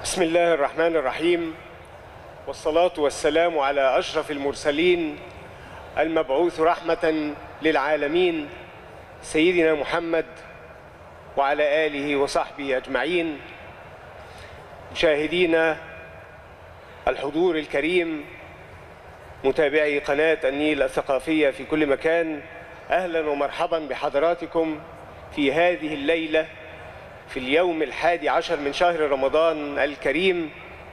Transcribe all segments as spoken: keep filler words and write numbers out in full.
بسم الله الرحمن الرحيم، والصلاة والسلام على أشرف المرسلين المبعوث رحمة للعالمين سيدنا محمد وعلى آله وصحبه أجمعين. مشاهدينا الحضور الكريم، متابعي قناة النيل الثقافية في كل مكان، أهلا ومرحبا بحضراتكم في هذه الليلة في اليوم الحادي عشر من شهر رمضان الكريم.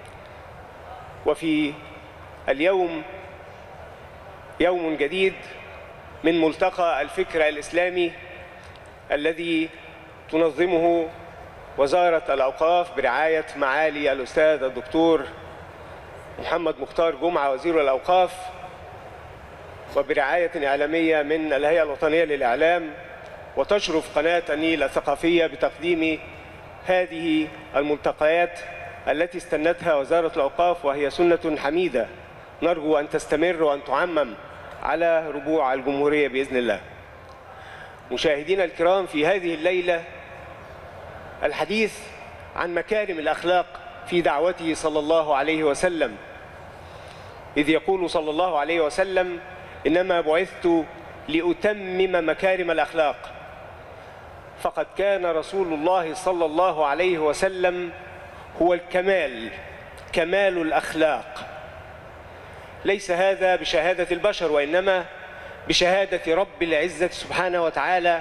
وفي اليوم يوم جديد من ملتقى الفكر الإسلامي الذي تنظمه وزارة الأوقاف برعاية معالي الأستاذ الدكتور محمد مختار جمعة وزير الأوقاف، وبرعاية إعلامية من الهيئة الوطنية للإعلام. وتشرف قناة النيل الثقافية بتقديم هذه الملتقيات التي استنتها وزارة الأوقاف، وهي سنة حميدة نرجو أن تستمر وأن تعمم على ربوع الجمهورية بإذن الله. مشاهدينا الكرام، في هذه الليلة الحديث عن مكارم الأخلاق في دعوته صلى الله عليه وسلم، إذ يقول صلى الله عليه وسلم: إنما بعثت لأتمم مكارم الأخلاق. فقد كان رسول الله صلى الله عليه وسلم هو الكمال، كمال الأخلاق. ليس هذا بشهادة البشر، وإنما بشهادة رب العزة سبحانه وتعالى،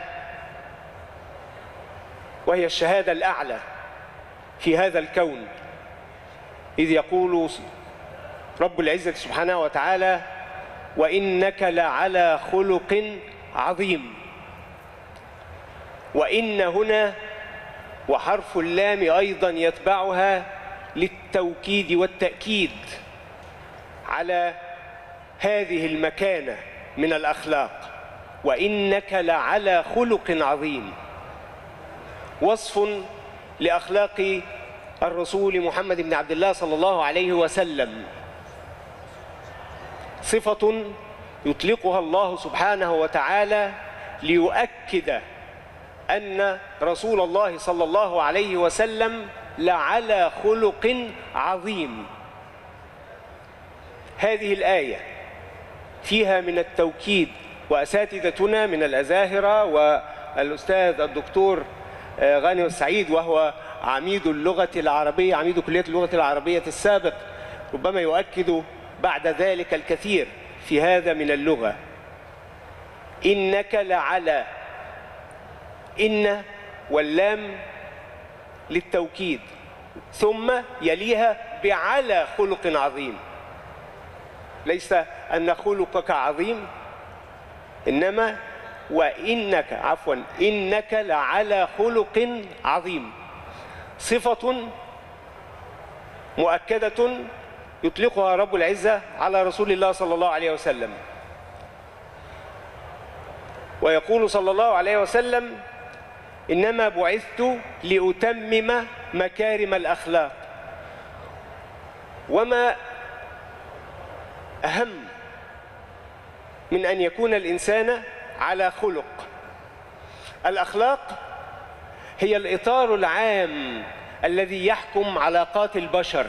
وهي الشهادة الأعلى في هذا الكون، إذ يقول رب العزة سبحانه وتعالى: وإنك لعلى خلق عظيم. وإن هنا وحرف اللام أيضا يتبعها للتوكيد والتأكيد على هذه المكانة من الأخلاق. وإنك لعلى خلق عظيم، وصف لأخلاق الرسول محمد بن عبد الله صلى الله عليه وسلم، صفة يطلقها الله سبحانه وتعالى ليؤكد أن رسول الله صلى الله عليه وسلم لعلى خلق عظيم. هذه الآية فيها من التوكيد، وأساتذتنا من الأزاهرة والأستاذ الدكتور غانم السعيد، وهو عميد اللغة العربية، عميد كلية اللغة العربية السابق، ربما يؤكد بعد ذلك الكثير في هذا من اللغة. إنك لعلى، إن واللام للتوكيد، ثم يليها بعلى خلق عظيم. ليس أن خلقك عظيم، إنما وإنك عفوا إنك لعلى خلق عظيم، صفة مؤكدة يطلقها رب العزة على رسول الله صلى الله عليه وسلم. ويقول صلى الله عليه وسلم: إنما بعثت لأتمم مكارم الأخلاق. وما أهم من أن يكون الإنسان على خلق؟ الأخلاق هي الإطار العام الذي يحكم علاقات البشر.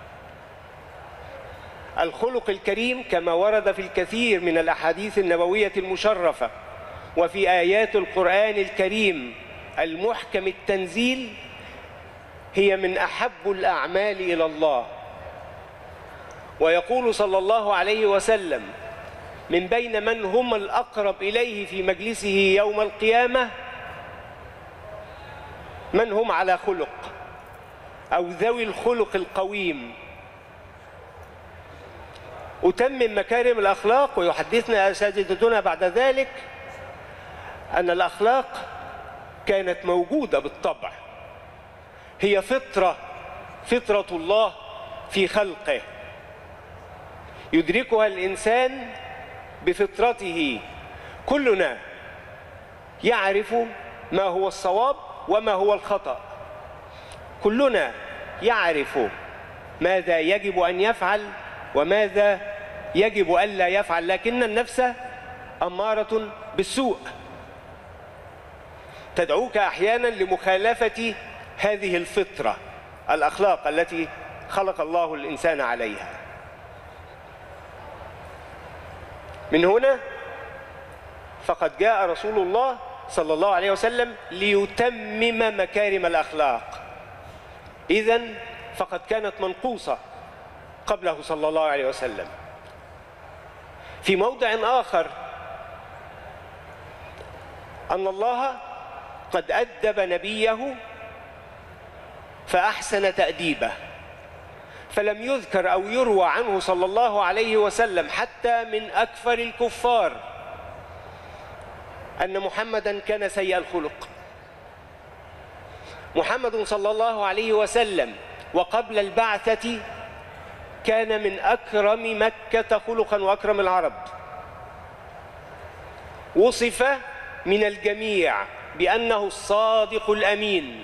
الخلق الكريم كما ورد في الكثير من الأحاديث النبوية المشرفة وفي آيات القرآن الكريم المحكم التنزيل، هي من أحب الأعمال إلى الله. ويقول صلى الله عليه وسلم: من بين من هم الأقرب إليه في مجلسه يوم القيامة من هم على خلق، أو ذوي الخلق القويم. أتمم مكارم الأخلاق. ويحدثنا أساتذتنا بعد ذلك أن الأخلاق كانت موجودة بالطبع، هي فطرة، فطرة الله في خلقه، يدركها الإنسان بفطرته. كلنا يعرف ما هو الصواب وما هو الخطأ، كلنا يعرف ماذا يجب أن يفعل وماذا يجب ألا يفعل، لكن النفس أمارة بالسوء، تدعوك أحيانا لمخالفة هذه الفطرة الأخلاق التي خلق الله الإنسان عليها. من هنا فقد جاء رسول الله صلى الله عليه وسلم ليتمم مكارم الأخلاق، إذن فقد كانت منقوصة قبله صلى الله عليه وسلم. في موضع آخر أن الله قد أدب نبيه فأحسن تأديبه، فلم يذكر أو يروى عنه صلى الله عليه وسلم حتى من أكفر الكفار أن محمدا كان سيء الخلق. محمد صلى الله عليه وسلم وقبل البعثة كان من أكرم مكة خلقا وأكرم العرب، وصف من الجميع بأنه الصادق الأمين.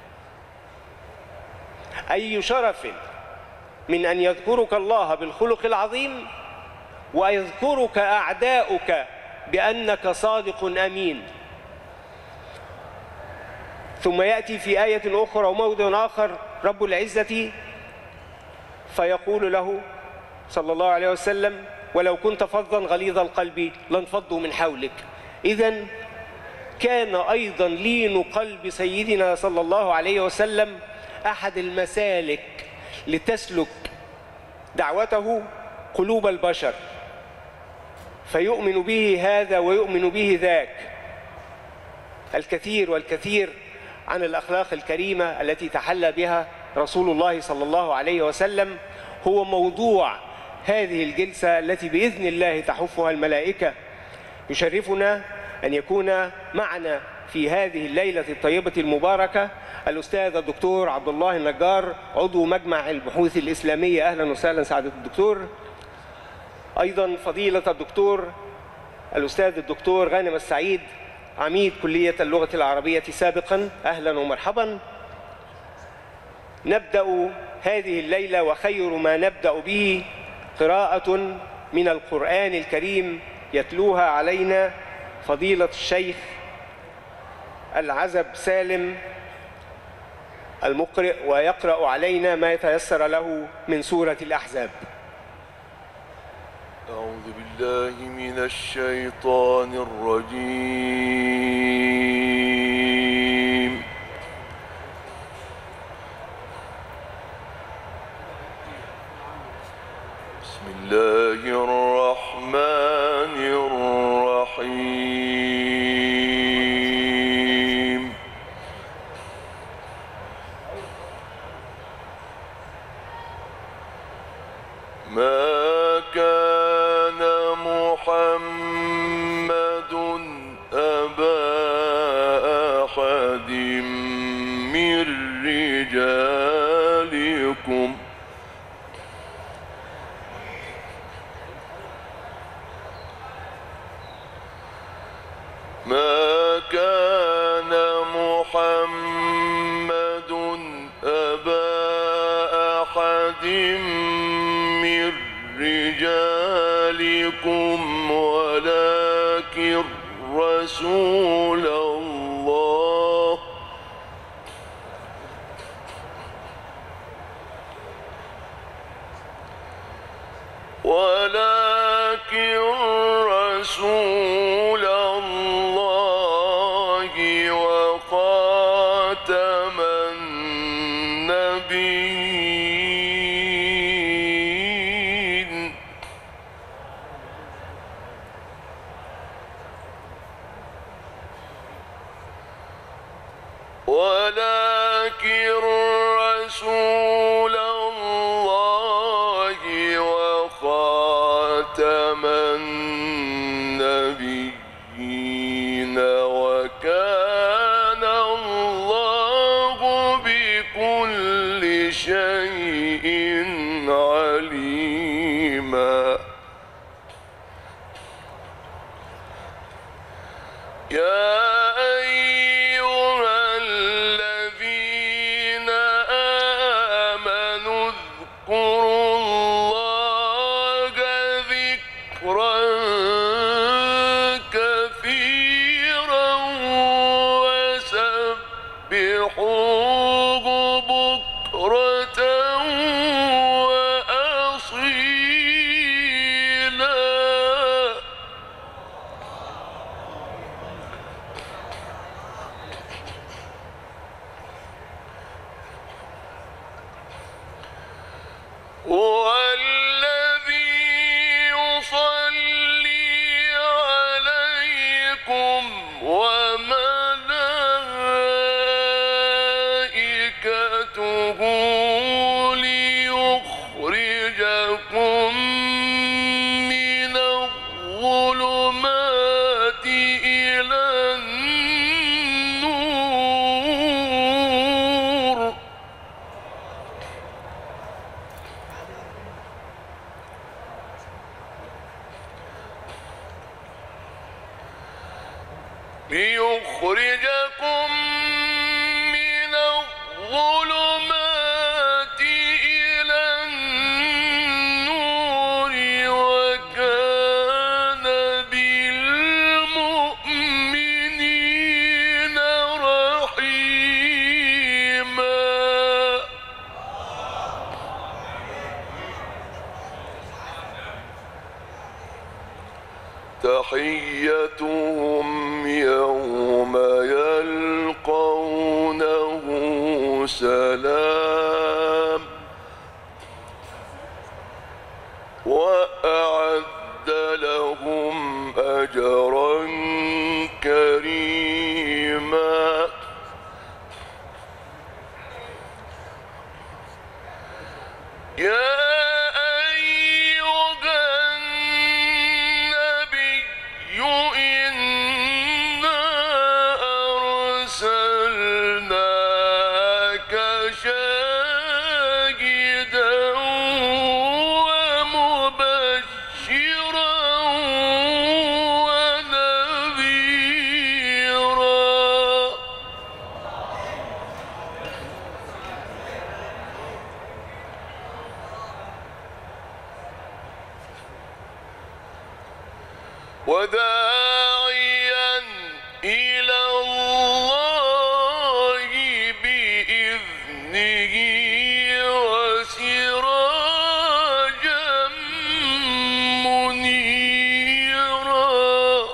أي شرف من أن يذكرك الله بالخلق العظيم ويذكرك أعداؤك بأنك صادق أمين. ثم يأتي في آية أخرى وموضع آخر رب العزة فيقول له صلى الله عليه وسلم: ولو كنت فظا غليظ القلب لانفضوا من حولك. إذن كان أيضا لين قلب سيدنا صلى الله عليه وسلم أحد المسالك لتسلك دعوته قلوب البشر، فيؤمن به هذا ويؤمن به ذاك. الكثير والكثير عن الأخلاق الكريمة التي تحلى بها رسول الله صلى الله عليه وسلم هو موضوع هذه الجلسة التي بإذن الله تحفها الملائكة. يشرفنا أن يكون معنا في هذه الليلة الطيبة المباركة الأستاذ الدكتور عبد الله النجار، عضو مجمع البحوث الإسلامية. أهلا وسهلا سعادة الدكتور. أيضا فضيلة الدكتور الأستاذ الدكتور غانم السعيد، عميد كلية اللغة العربية سابقا. أهلا ومرحبا. نبدأ هذه الليلة وخير ما نبدأ به قراءة من القرآن الكريم يتلوها علينا فضيلة الشيخ العزب سالم المقرئ، ويقرأ علينا ما يتيسر له من سورة الأحزاب. أعوذ بالله من الشيطان الرجيم. بسم الله الرحمن الرحيم. ما كان محمد أبا أحد من رجالكم ما كان محمد أبا أحد من رجالكم ولكن رسول الله ولكن رسول الله وخاتم النبيين. ولكن رسول الله وخاتم النبيين وكان الله بكل شيء عليما. يا أيها الذين آمنوا اذكروا الله ذكرا كثيرا وسبحوه بكرة ليخرجكم من الظلمات إلى النور وكان بالمؤمنين رحيما. تحيتهم يوم يلقونه سلام وأعد لهم أجرا كريما. يا وداعيا إلى الله بإذنه وسراجا منيرا.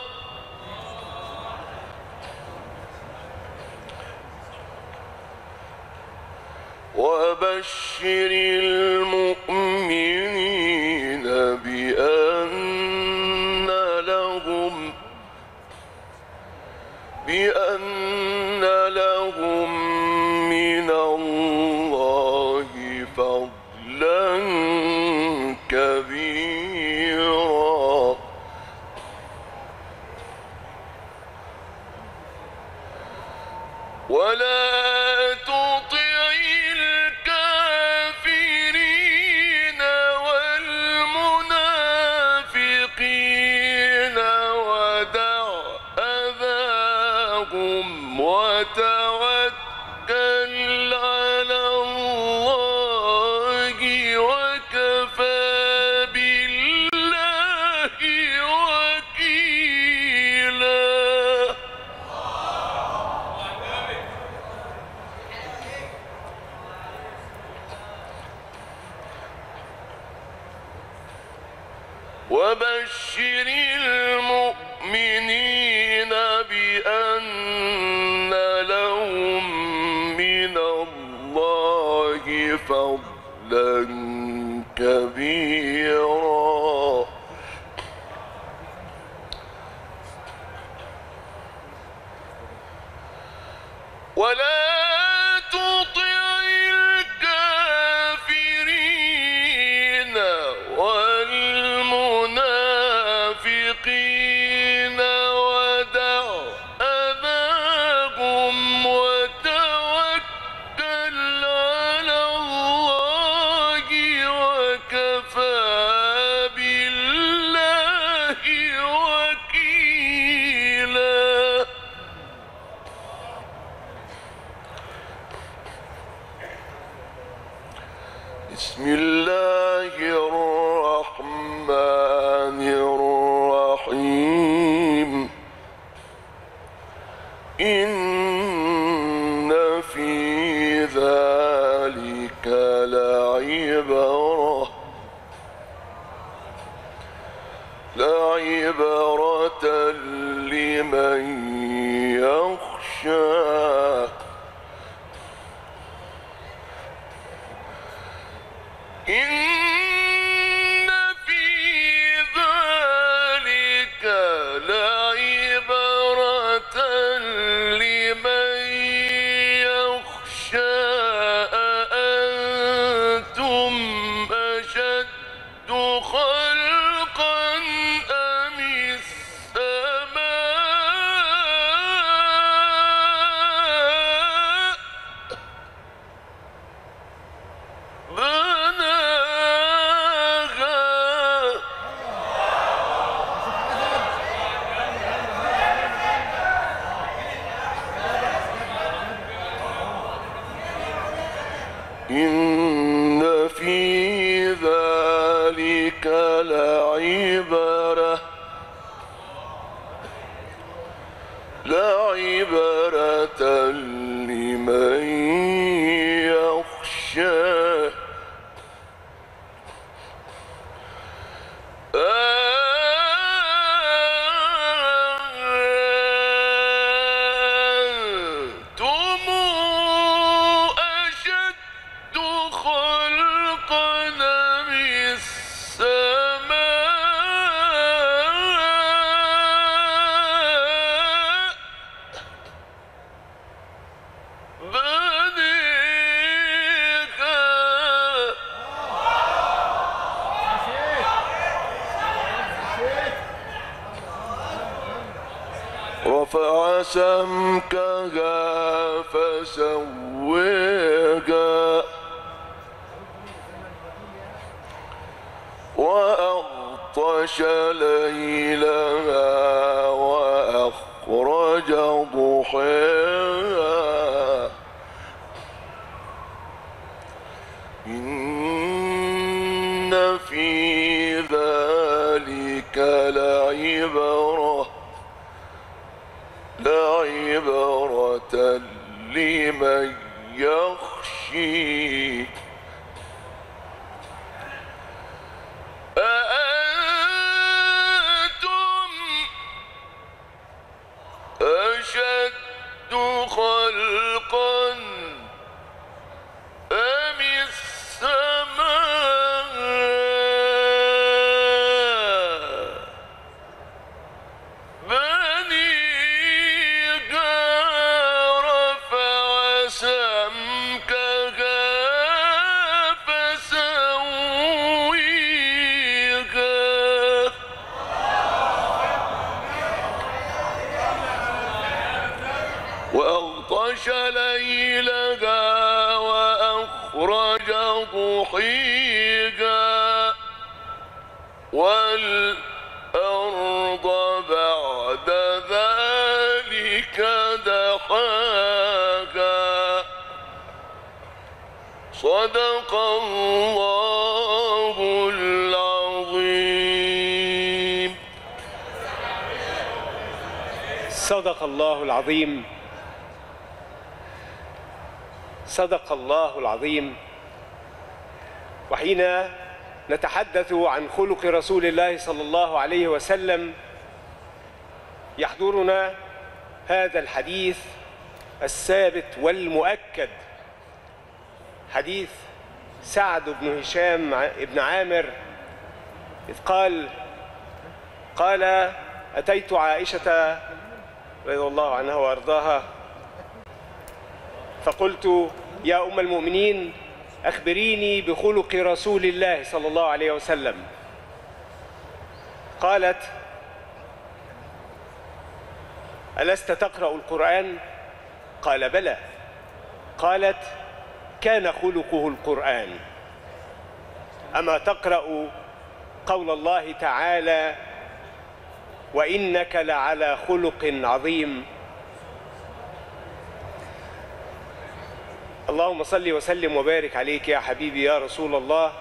وبشر المؤمنين بأن لهم بأن لهم من الله فضلا كبيرا. ولا تطع الكافرين والمنافقين ودع أذاهم وتوكل على الله وكفى بالله وكيلا. وبشر المؤمنين بأن لهم من الله فضلا كبيرا. ولا تطع الكافرين والمنافقين ودع أذاهم وتوكل على الله وكفى بالله وكيلا. بسم الله الرحمن الرحيم. إن في ذلك لعبرة لعبرة لمن يخشى. إن في ذلك لعبرة لمن يخشى. أأنتم أشد خلقا أم السماء؟ بناها وسمكها فسويها وأغطش ليلها وأخرج ضحاها إن في ذلك لعبرة لعبرة لمن يخشي أأنتم أشد خلقا أم السماء بنيها رفع سمكها فسويها وأغطش ليلها وأخرج ضحيها والأرض بعد ذلك دحاها صدق الله العظيم. صدق الله العظيم. صدق الله العظيم. وحين نتحدث عن خلق رسول الله صلى الله عليه وسلم يحضرنا هذا الحديث الثابت والمؤكد، حديث سعد بن هشام بن عامر إذ قال قال أتيت عائشة رضي الله عنها وأرضاها فقلت يا أم المؤمنين أخبريني بخلق رسول الله صلى الله عليه وسلم. قالت ألست تقرأ القرآن؟ قال بلى. قالت كان خلقه القرآن. أما تقرأ قول الله تعالى وإنك لعلى خلق عظيم؟ اللهم صل وسلم وبارك عليك يا حبيبي يا رسول الله،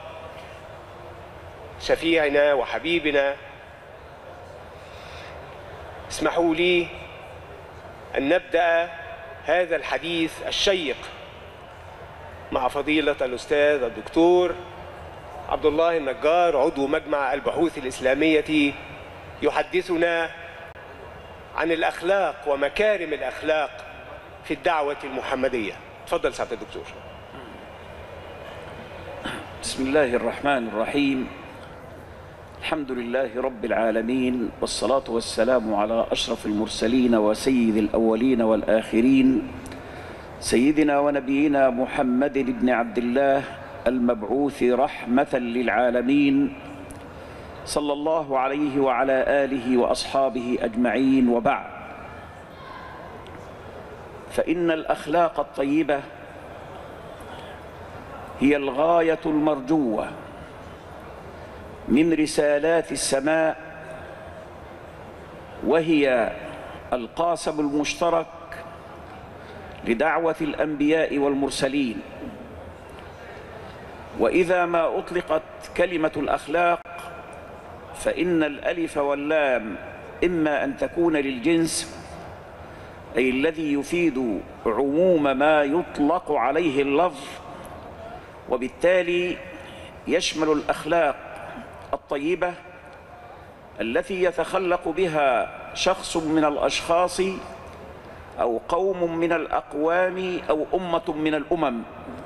شفيعنا وحبيبنا. اسمحوا لي أن نبدأ هذا الحديث الشيق مع فضيلة الأستاذ الدكتور عبد الله النجار عضو مجمع البحوث الإسلامية يحدثنا عن الأخلاق ومكارم الأخلاق في الدعوة المحمدية. تفضل سعادة الدكتور. بسم الله الرحمن الرحيم. الحمد لله رب العالمين، والصلاة والسلام على أشرف المرسلين وسيد الأولين والآخرين، سيدنا ونبينا محمد بن عبد الله المبعوث رحمة للعالمين، صلى الله عليه وعلى آله وأصحابه أجمعين. وبعد، فإن الأخلاق الطيبة هي الغاية المرجوة من رسالات السماء، وهي القاسم المشترك لدعوة الأنبياء والمرسلين. وإذا ما أطلقت كلمة الأخلاق فإن الألف واللام إما أن تكون للجنس، أي الذي يفيد عموم ما يطلق عليه اللفظ، وبالتالي يشمل الأخلاق الطيبة التي يتخلق بها شخص من الأشخاص أو قوم من الأقوام أو أمة من الأمم.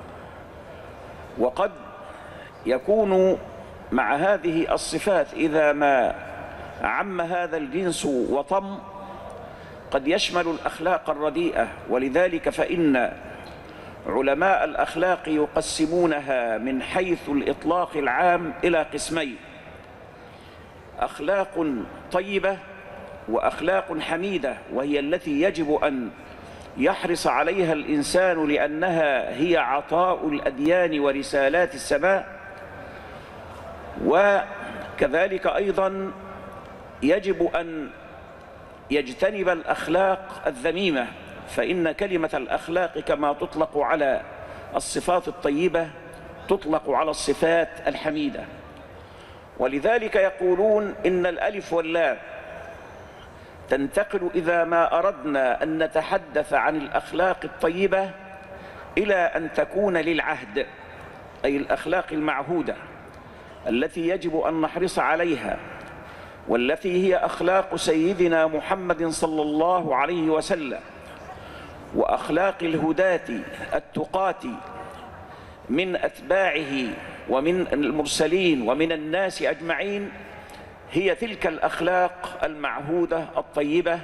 وقد يكون مع هذه الصفات إذا ما عم هذا الجنس وطم قد يشمل الأخلاق الرديئة. ولذلك فإن علماء الأخلاق يقسمونها من حيث الإطلاق العام إلى قسمين: أخلاق طيبة وأخلاق حميدة، وهي التي يجب أن يحرص عليها الإنسان لأنها هي عطاء الأديان ورسالات السماء. وكذلك أيضا يجب أن يجتنب الأخلاق الذميمة، فإن كلمة الأخلاق كما تطلق على الصفات الطيبة تطلق على الصفات الحميدة. ولذلك يقولون إن الألف واللام تنتقل إذا ما أردنا أن نتحدث عن الأخلاق الطيبة إلى أن تكون للعهد، أي الأخلاق المعهودة التي يجب أن نحرص عليها، والتي هي أخلاق سيدنا محمد صلى الله عليه وسلم، وأخلاق الهداة التقاة من أتباعه ومن المرسلين ومن الناس أجمعين. هي تلك الأخلاق المعهودة الطيبة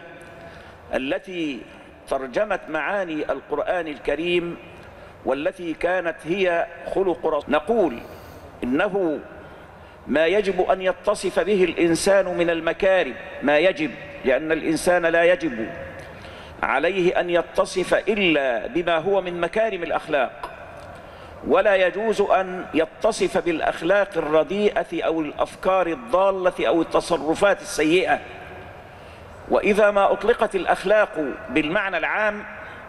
التي ترجمت معاني القرآن الكريم، والتي كانت هي خلق رسول. نقول إنه ما يجب أن يتصف به الإنسان من المكارم، ما يجب، لأن الإنسان لا يجب عليه أن يتصف إلا بما هو من مكارم الأخلاق، ولا يجوز أن يتصف بالأخلاق الرديئة أو الأفكار الضالة أو التصرفات السيئة. وإذا ما أطلقت الأخلاق بالمعنى العام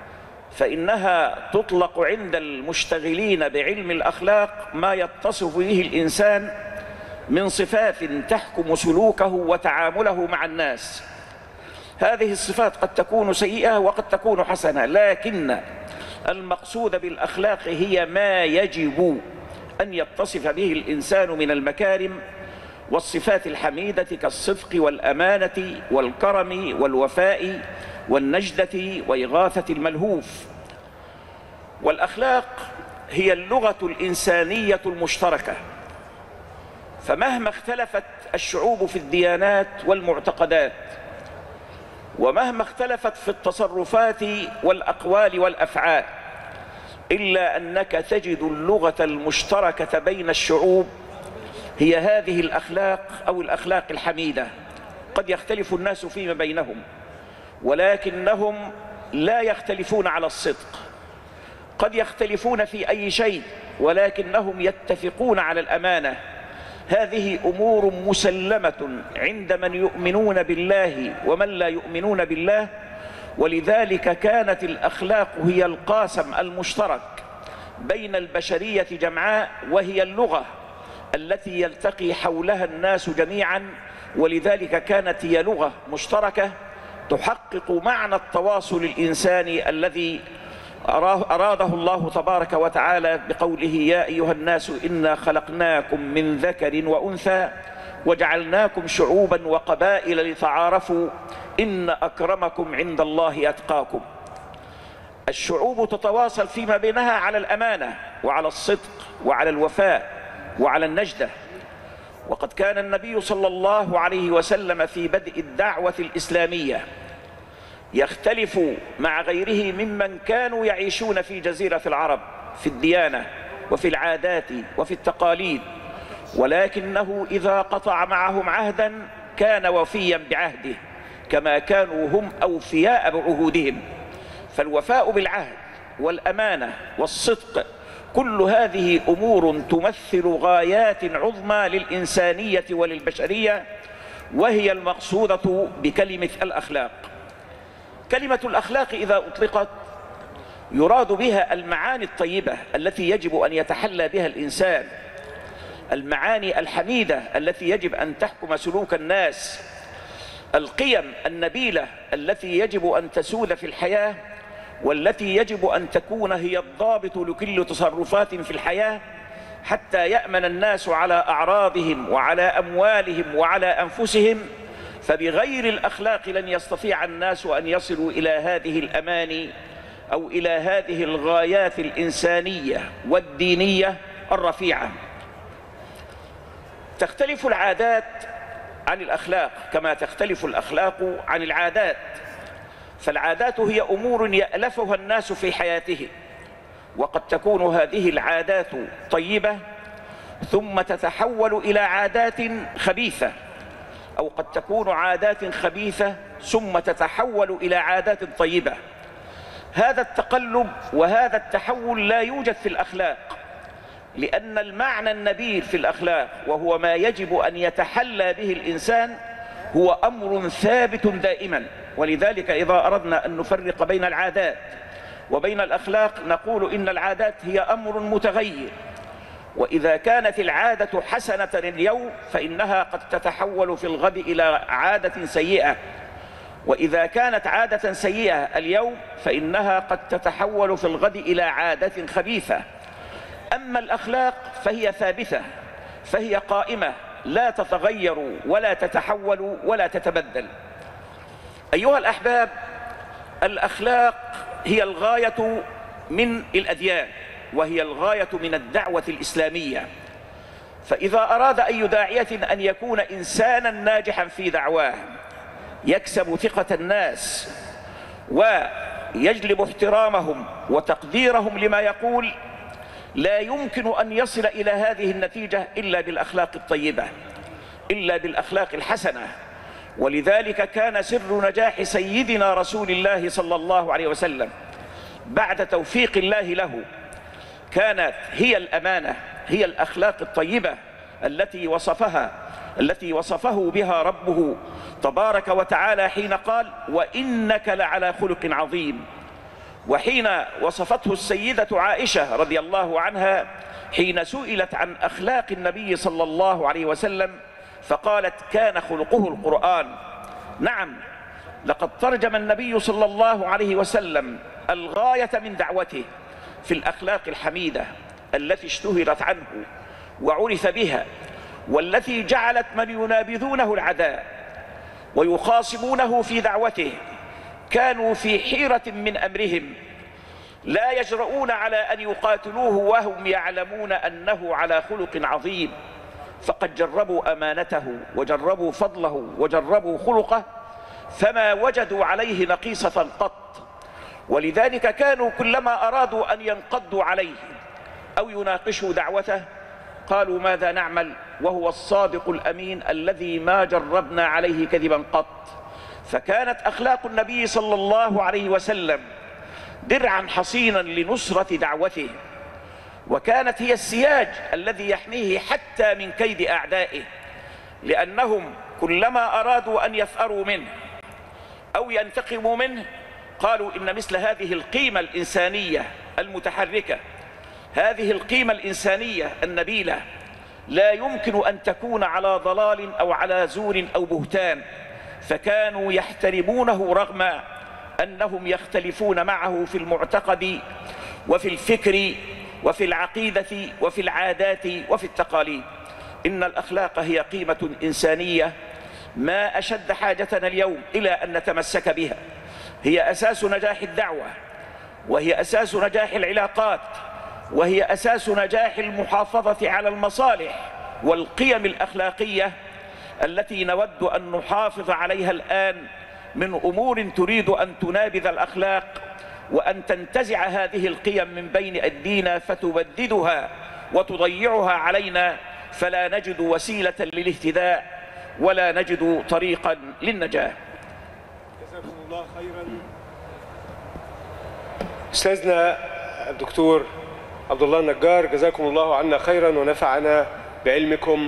فإنها تطلق عند المشتغلين بعلم الأخلاق ما يتصف به الإنسان من صفات تحكم سلوكه وتعامله مع الناس. هذه الصفات قد تكون سيئة وقد تكون حسنة، لكن المقصود بالأخلاق هي ما يجب أن يتصف به الإنسان من المكارم والصفات الحميدة كالصدق والأمانة والكرم والوفاء والنجدة وإغاثة الملهوف. والأخلاق هي اللغة الإنسانية المشتركة، فمهما اختلفت الشعوب في الديانات والمعتقدات، ومهما اختلفت في التصرفات والأقوال والأفعال، إلا أنك تجد اللغة المشتركة بين الشعوب هي هذه الأخلاق أو الأخلاق الحميدة. قد يختلف الناس فيما بينهم، ولكنهم لا يختلفون على الصدق. قد يختلفون في أي شيء، ولكنهم يتفقون على الأمانة. هذه أمور مسلمة عند من يؤمنون بالله ومن لا يؤمنون بالله. ولذلك كانت الأخلاق هي القاسم المشترك بين البشرية جمعاء، وهي اللغة التي يلتقي حولها الناس جميعا. ولذلك كانت هي لغة مشتركة تحقق معنى التواصل الإنساني الذي أراده الله تبارك وتعالى بقوله: يا أيها الناس إنا خلقناكم من ذكر وأنثى وجعلناكم شعوبا وقبائل لتعارفوا إن أكرمكم عند الله أتقاكم. الشعوب تتواصل فيما بينها على الأمانة وعلى الصدق وعلى الوفاء وعلى النجدة. وقد كان النبي صلى الله عليه وسلم في بدء الدعوة الإسلامية يختلف مع غيره ممن كانوا يعيشون في جزيرة العرب في الديانة وفي العادات وفي التقاليد، ولكنه إذا قطع معهم عهدا كان وفيا بعهده كما كانوا هم أوفياء بعهودهم. فالوفاء بالعهد والأمانة والصدق كل هذه أمور تمثل غايات عظمى للإنسانية وللبشرية، وهي المقصودة بكلمة الأخلاق. كلمة الأخلاق إذا أطلقت يراد بها المعاني الطيبة التي يجب أن يتحلى بها الإنسان، المعاني الحميدة التي يجب أن تحكم سلوك الناس، القيم النبيلة التي يجب أن تسود في الحياة، والتي يجب أن تكون هي الضابط لكل تصرفات في الحياة، حتى يأمن الناس على أعراضهم وعلى أموالهم وعلى أنفسهم. فبغير الأخلاق لن يستطيع الناس أن يصلوا إلى هذه الأماني أو إلى هذه الغايات الإنسانية والدينية الرفيعة. تختلف العادات عن الأخلاق كما تختلف الأخلاق عن العادات. فالعادات هي أمور يألفها الناس في حياتهم، وقد تكون هذه العادات طيبة ثم تتحول إلى عادات خبيثة، أو قد تكون عادات خبيثة ثم تتحول إلى عادات طيبة. هذا التقلب وهذا التحول لا يوجد في الأخلاق، لأن المعنى النبيل في الأخلاق وهو ما يجب أن يتحلى به الإنسان هو أمر ثابت دائما. ولذلك إذا أردنا أن نفرق بين العادات وبين الأخلاق نقول إن العادات هي أمر متغير، وإذا كانت العادة حسنة اليوم فإنها قد تتحول في الغد إلى عادة سيئة، وإذا كانت عادة سيئة اليوم فإنها قد تتحول في الغد إلى عادة خبيثة. أما الأخلاق فهي ثابتة، فهي قائمة لا تتغير ولا تتحول ولا تتبدل. أيها الأحباب، الأخلاق هي الغاية من الأديان، وهي الغاية من الدعوة الإسلامية. فإذا أراد أي داعية أن يكون إنسانا ناجحا في دعواه يكسب ثقة الناس ويجلب احترامهم وتقديرهم لما يقول، لا يمكن أن يصل إلى هذه النتيجة إلا بالأخلاق الطيبة، إلا بالأخلاق الحسنة. ولذلك كان سر نجاح سيدنا رسول الله صلى الله عليه وسلم بعد توفيق الله له كانت هي الأمانة، هي الأخلاق الطيبة التي وصفها التي وصفه بها ربه تبارك وتعالى حين قال: وإنك لعلى خلق عظيم. وحين وصفته السيدة عائشة رضي الله عنها حين سئلت عن أخلاق النبي صلى الله عليه وسلم فقالت: كان خلقه القرآن. نعم، لقد ترجم النبي صلى الله عليه وسلم الغاية من دعوته في الأخلاق الحميدة التي اشتهرت عنه وعرف بها، والتي جعلت من ينابذونه العداء ويخاصمونه في دعوته كانوا في حيرة من أمرهم، لا يجرؤون على أن يقاتلوه وهم يعلمون أنه على خلق عظيم، فقد جربوا أمانته وجربوا فضله وجربوا خلقه فما وجدوا عليه نقيصة قط. ولذلك كانوا كلما أرادوا أن ينقضوا عليه أو يناقشوا دعوته قالوا: ماذا نعمل وهو الصادق الأمين الذي ما جربنا عليه كذبا قط. فكانت أخلاق النبي صلى الله عليه وسلم درعا حصينا لنصرة دعوته، وكانت هي السياج الذي يحميه حتى من كيد أعدائه، لأنهم كلما أرادوا أن يثأروا منه أو ينتقموا منه قالوا إن مثل هذه القيمة الإنسانية المتحركة، هذه القيمة الإنسانية النبيلة لا يمكن أن تكون على ضلال أو على زور أو بهتان، فكانوا يحترمونه رغم أنهم يختلفون معه في المعتقد وفي الفكر وفي العقيدة وفي العادات وفي التقاليد. إن الأخلاق هي قيمة إنسانية ما أشد حاجتنا اليوم إلى أن نتمسك بها، هي أساس نجاح الدعوة، وهي أساس نجاح العلاقات، وهي أساس نجاح المحافظة على المصالح والقيم الأخلاقية التي نود أن نحافظ عليها الآن من أمور تريد أن تنابذ الأخلاق وأن تنتزع هذه القيم من بين أيدينا فتبددها وتضيعها علينا، فلا نجد وسيلة للاهتداء ولا نجد طريقا للنجاة. جزاكم الله خيرا. أستاذنا الدكتور عبد الله النجار، جزاكم الله عنا خيرا ونفعنا بعلمكم.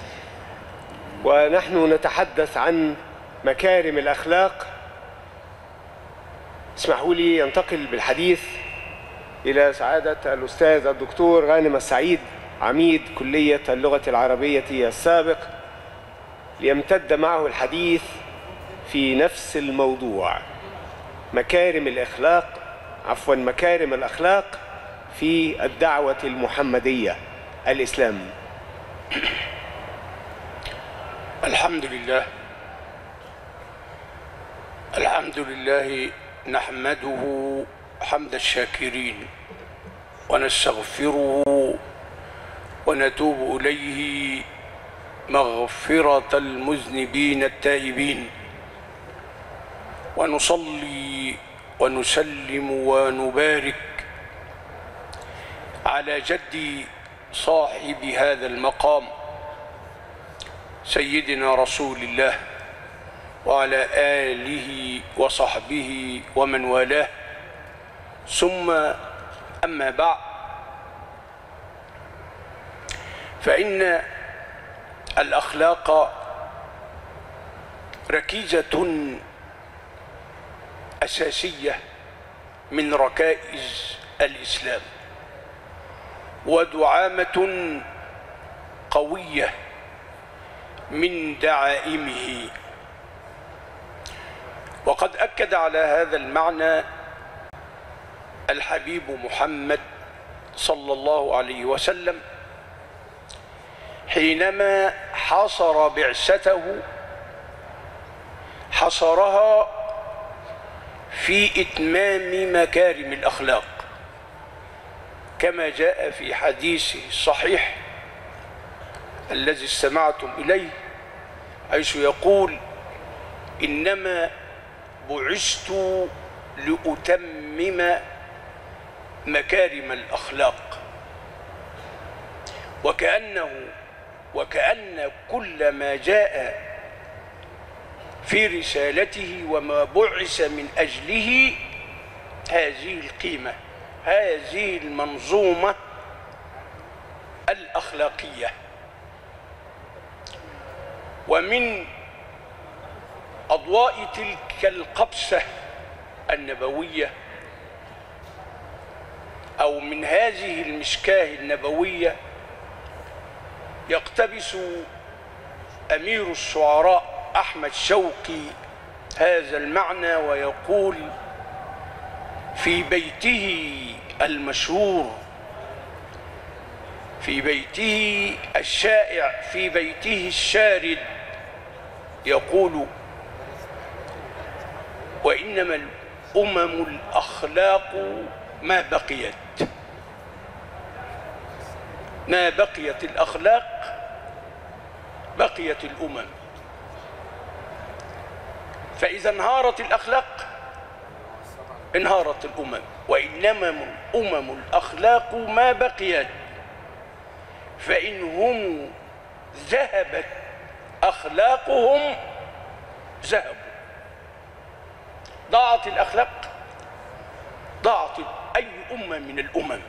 ونحن نتحدث عن مكارم الأخلاق. اسمحوا لي ينتقل بالحديث إلى سعادة الأستاذ الدكتور غانم السعيد عميد كلية اللغة العربية السابق ليمتد معه الحديث في نفس الموضوع، مكارم الأخلاق عفوا مكارم الأخلاق في الدعوة المحمدية الإسلام. الحمد لله الحمد لله نحمده حمد الشاكرين ونستغفره ونتوب إليه مغفرة المذنبين التائبين، ونصلي ونسلم ونبارك على جد صاحب هذا المقام سيدنا رسول الله وعلى آله وصحبه ومن والاه، ثم أما بعد، فإن الأخلاق ركيزة أساسية من ركائز الإسلام، ودعامة قوية من دعائمه. وقد أكد على هذا المعنى الحبيب محمد صلى الله عليه وسلم حينما حصر بعثته، حصرها في إتمام مكارم الأخلاق، كما جاء في حديثه الصحيح الذي استمعتم إليه، حيث يقول: إنما بعثت لأتمم مكارم الأخلاق. وكأنه وكأن كل ما جاء في رسالته وما بعث من أجله هذه القيمة، هذه المنظومة الأخلاقية. ومن أضواء تلك القبسة النبوية، أو من هذه المشكاة النبوية، يقتبس أمير الشعراء أحمد شوقي هذا المعنى ويقول في بيته المشهور، في بيته الشائع، في بيته الشارد، يقول: وإنما الأمم الأخلاق ما بقيت، ما بقيت الأخلاق بقيت الأمم. فإذا انهارت الأخلاق انهارت الأمم. وإنما الأمم الأخلاق ما بقيت، فإنهم ذهبت أخلاقهم ذهبوا. ضاعت الأخلاق، ضاعت أي أمة من الأمم.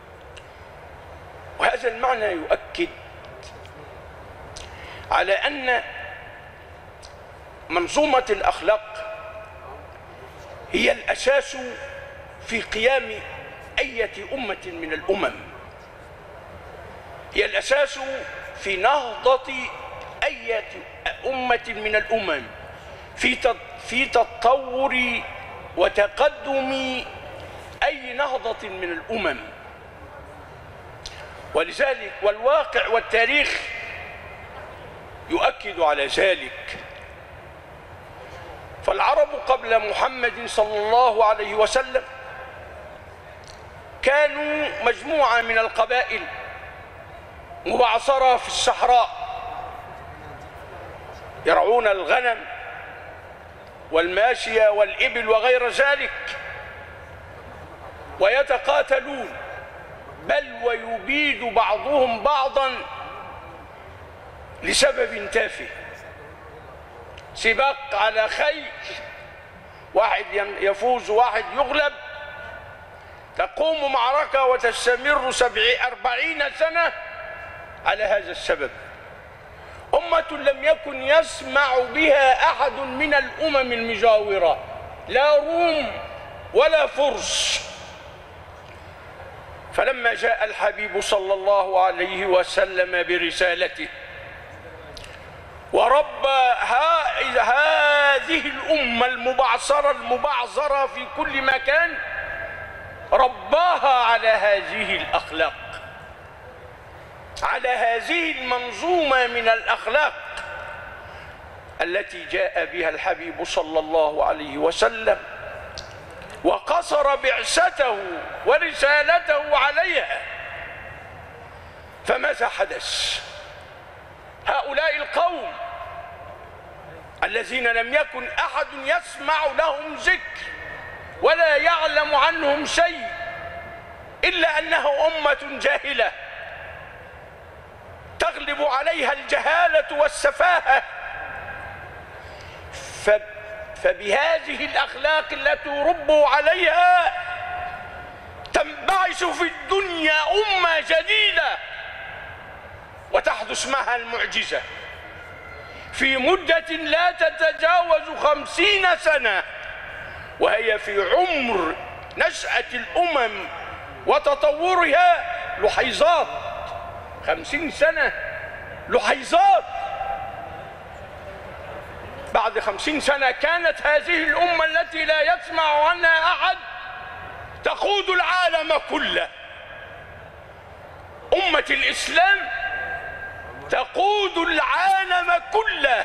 وهذا المعنى يؤكد على أن منظومة الأخلاق هي الأساس في قيام أية أمة من الأمم، هي الأساس في نهضة أية أمة من الأمم، في في تطور وتقدم أي نهضة من الأمم. ولذلك والواقع والتاريخ يؤكد على ذلك. فالعرب قبل محمد صلى الله عليه وسلم كانوا مجموعة من القبائل مبعثرة في الصحراء، يرعون الغنم والماشية والإبل وغير ذلك، ويتقاتلون، بل ويبيد بعضهم بعضا لسبب تافه، سباق على خيل، واحد يفوز وواحد يغلب، تقوم معركة وتستمر سبعين أربعين سنة على هذا السبب. أمة لم يكن يسمع بها أحد من الأمم المجاورة، لا روم ولا فرس. فلما جاء الحبيب صلى الله عليه وسلم برسالته وربى هذه الأمة المبعثرة المبعثرة في كل مكان، رباها على هذه الأخلاق، على هذه المنظومة من الأخلاق التي جاء بها الحبيب صلى الله عليه وسلم، وقصر بعثته ورسالته عليها. فماذا حدث؟ هؤلاء القوم الذين لم يكن أحد يسمع لهم ذكر ولا يعلم عنهم شيء إلا أنها أمة جاهلة وتغلب عليها الجهالة والسفاهة، فبهذه الأخلاق التي ربوا عليها تنبعث في الدنيا أمة جديدة وتحدث معها المعجزة في مدة لا تتجاوز خمسين سنة، وهي في عمر نشأة الأمم وتطورها لحظات. خمسين سنة لحظات. بعد خمسين سنة كانت هذه الأمة التي لا يسمع عنها أحد تقود العالم كله. أمة الإسلام تقود العالم كله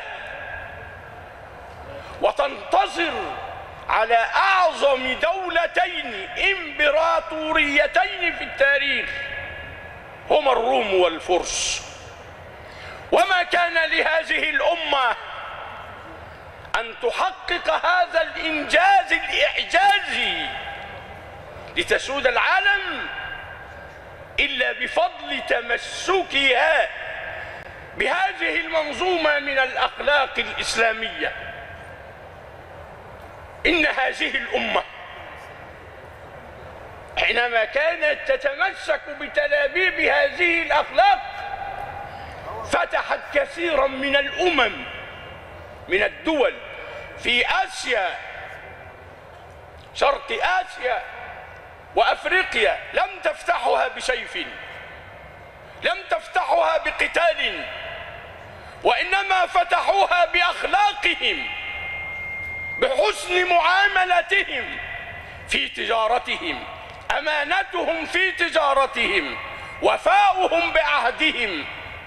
وتنتصر على أعظم دولتين إمبراطوريتين في التاريخ، هما الروم والفرس. وما كان لهذه الأمة أن تحقق هذا الإنجاز الإعجازي لتسود العالم إلا بفضل تمسكها بهذه المنظومة من الأخلاق الإسلامية. إن هذه الأمة حينما كانت تتمسك بتلابيب هذه الأخلاق فتحت كثيرا من الأمم من الدول في آسيا، شرق آسيا وأفريقيا، لم تفتحها بسيف، لم تفتحها بقتال، وإنما فتحوها بأخلاقهم، بحسن معاملتهم في تجارتهم، أمانتهم في تجارتهم، وفاؤهم بعهدهم.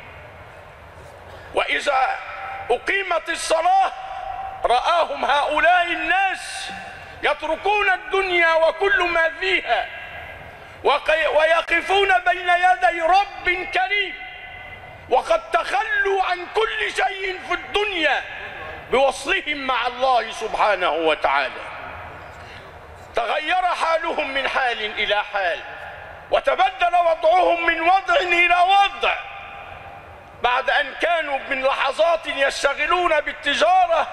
وإذا أقيمت الصلاة رآهم هؤلاء الناس يتركون الدنيا وكل ما فيها ويقفون بين يدي رب كريم، وقد تخلوا عن كل شيء في الدنيا بوصلهم مع الله سبحانه وتعالى. تغير حالهم من حال إلى حال، وتبدل وضعهم من وضع إلى وضع. بعد أن كانوا من لحظات يشتغلون بالتجارة،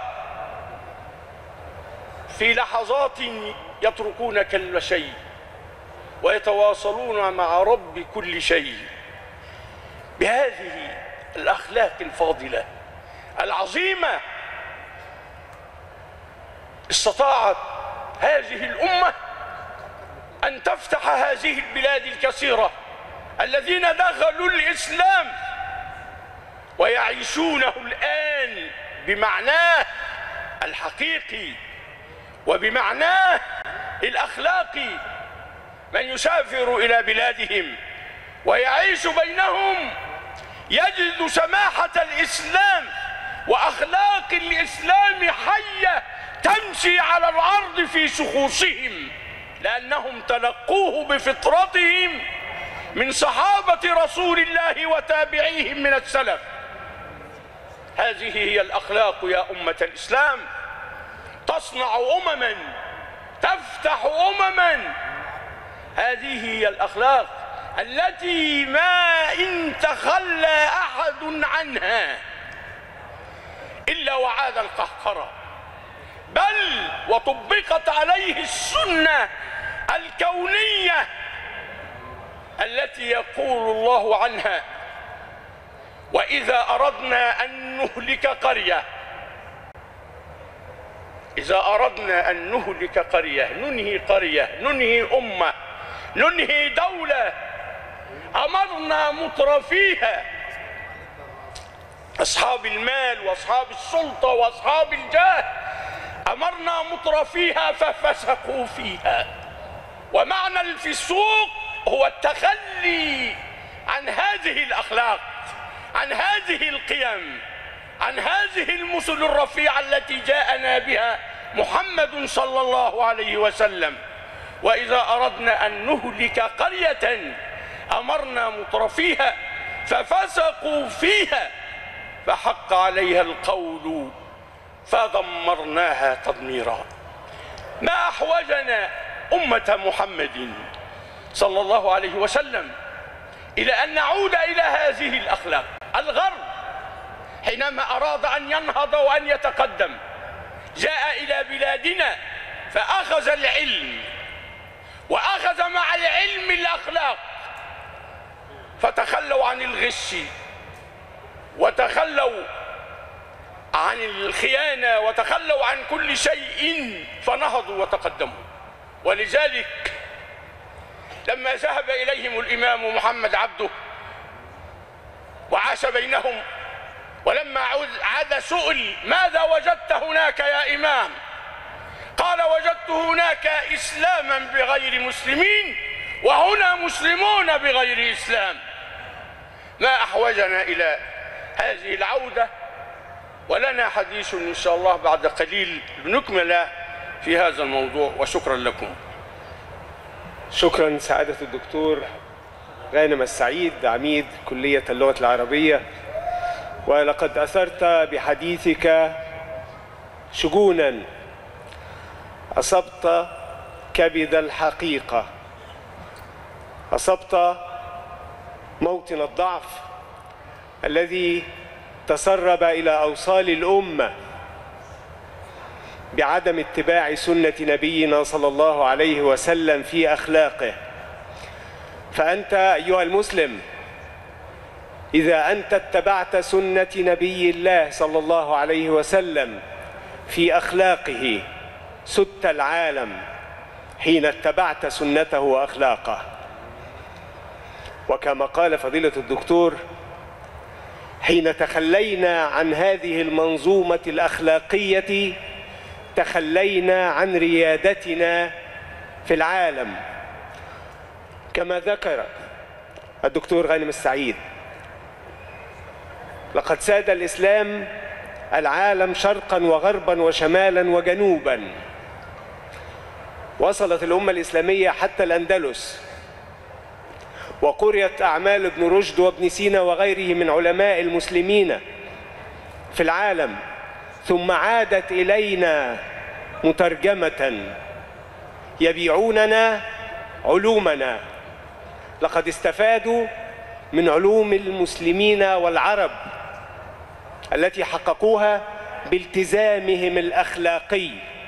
في لحظات يتركون كل شيء ويتواصلون مع رب كل شيء. بهذه الأخلاق الفاضلة العظيمة استطاعت هذه الأمة أن تفتح هذه البلاد الكثيرة الذين دخلوا الإسلام ويعيشونه الآن بمعناه الحقيقي وبمعناه الأخلاقي. من يسافر إلى بلادهم ويعيش بينهم يجد سماحة الإسلام وأخلاق الإسلام حية تمشي على الأرض في شخوصهم، لأنهم تلقوه بفطرتهم من صحابة رسول الله وتابعيهم من السلف. هذه هي الأخلاق يا أمة الإسلام، تصنع أمما، تفتح أمما. هذه هي الأخلاق التي ما إن تخلى أحد عنها إلا وعاد القهقرة، بل وطبقت عليه السنة الكونية التي يقول الله عنها: وإذا أردنا أن نهلك قرية إذا أردنا أن نهلك قرية ننهي قرية ننهي أمة ننهي دولة أمرنا مترفيها، أصحاب المال وأصحاب السلطة وأصحاب الجاه، أمرنا مترفيها ففسقوا فيها. ومعنى الفسوق هو التخلي عن هذه الأخلاق، عن هذه القيم، عن هذه المثل الرفيعة التي جاءنا بها محمد صلى الله عليه وسلم. وإذا أردنا أن نهلك قرية أمرنا مترفيها ففسقوا فيها فحق عليها القول فدمرناها تدميرا. ما أحوجنا أمة محمد صلى الله عليه وسلم إلى أن نعود إلى هذه الأخلاق. الغاية حينما أراد أن ينهض وأن يتقدم جاء إلى بلادنا فأخذ العلم وأخذ مع العلم الأخلاق، فتخلوا عن الغش وتخلوا عن الخيانة وتخلوا عن كل شيء فنهضوا وتقدموا. ولذلك لما ذهب إليهم الإمام محمد عبده وعاش بينهم، ولما عاد سئل ماذا وجدت هناك يا إمام؟ قال وجدت هناك إسلاما بغير مسلمين وهنا مسلمون بغير إسلام. ما أحوجنا إلى هذه العودة، ولنا حديث إن شاء الله بعد قليل نكمل في هذا الموضوع، وشكرا لكم. شكرا سعادة الدكتور غانم السعيد عميد كلية اللغة العربية، ولقد أثرت بحديثك شجونا أصبت كبد الحقيقة، أصبت موطن الضعف الذي تسرب إلى أوصال الأمة بعدم اتباع سنة نبينا صلى الله عليه وسلم في أخلاقه. فأنت أيها المسلم إذا أنت اتبعت سنة نبي الله صلى الله عليه وسلم في أخلاقه سدت العالم حين اتبعت سنته وأخلاقه. وكما قال فضيلة الدكتور حين تخلينا عن هذه المنظومة الأخلاقية تخلينا عن ريادتنا في العالم. كما ذكر الدكتور غانم السعيد لقد ساد الإسلام العالم شرقا وغربا وشمالا وجنوبا، وصلت الأمة الإسلامية حتى الأندلس، وقرأت أعمال ابن رشد وابن سينا وغيره من علماء المسلمين في العالم، ثم عادت إلينا مترجمة يبيعوننا علومنا. لقد استفادوا من علوم المسلمين والعرب التي حققوها بالتزامهم الأخلاقي،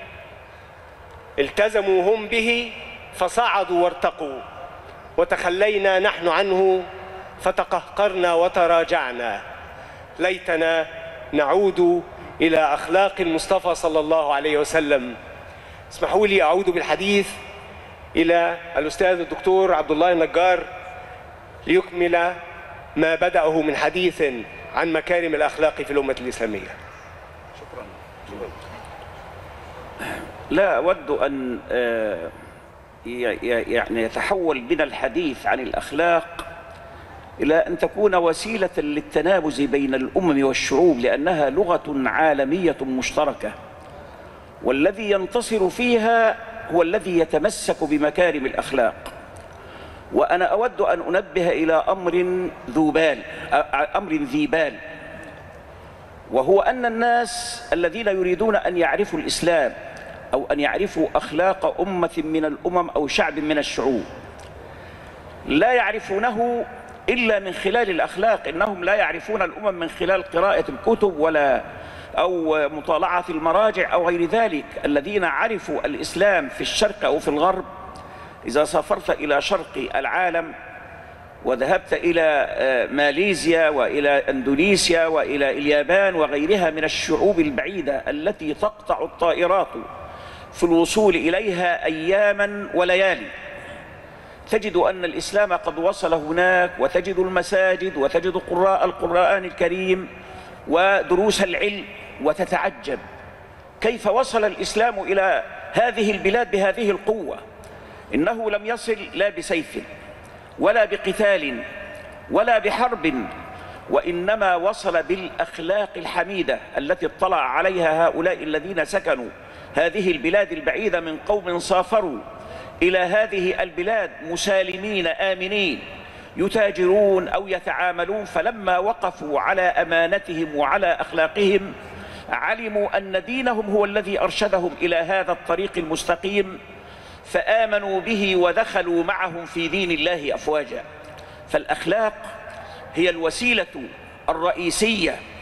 التزموا هم به فصعدوا وارتقوا، وتخلينا نحن عنه فتقهقرنا وتراجعنا. ليتنا نعود إلى أخلاق المصطفى صلى الله عليه وسلم. اسمحوا لي أعود بالحديث إلى الأستاذ الدكتور عبد الله النجار ليكمل ما بدأه من حديث عن مكارم الأخلاق في الأمة الإسلامية. شكرا. لا أود أن يعني يتحول بنا الحديث عن الأخلاق إلى أن تكون وسيلة للتنابز بين الأمم والشعوب، لأنها لغة عالمية مشتركة، والذي ينتصر فيها هو الذي يتمسك بمكارم الأخلاق. وأنا أود أن أنبه إلى أمر ذو بال أمر ذي بال وهو أن الناس الذين يريدون أن يعرفوا الإسلام أو أن يعرفوا أخلاق أمة من الأمم أو شعب من الشعوب لا يعرفونه إلا من خلال الأخلاق. إنهم لا يعرفون الأمم من خلال قراءة الكتب ولا أو مطالعة المراجع أو غير ذلك. الذين عرفوا الإسلام في الشرق أو في الغرب، إذا سافرت إلى شرق العالم وذهبت إلى ماليزيا وإلى أندونيسيا وإلى اليابان وغيرها من الشعوب البعيدة التي تقطع الطائرات في الوصول إليها أياما وليالي، تجد أن الإسلام قد وصل هناك، وتجد المساجد وتجد قراء القرآن الكريم ودروس العلم، وتتعجب كيف وصل الإسلام إلى هذه البلاد بهذه القوة. إنه لم يصل لا بسيف ولا بقتال ولا بحرب، وإنما وصل بالأخلاق الحميدة التي اطلع عليها هؤلاء الذين سكنوا هذه البلاد البعيدة من قوم سافروا إلى هذه البلاد مسالمين آمنين يتاجرون أو يتعاملون، فلما وقفوا على أمانتهم وعلى أخلاقهم علموا أن دينهم هو الذي أرشدهم إلى هذا الطريق المستقيم، فآمنوا به ودخلوا معهم في دين الله أفواجا. فالأخلاق هي الوسيلة الرئيسية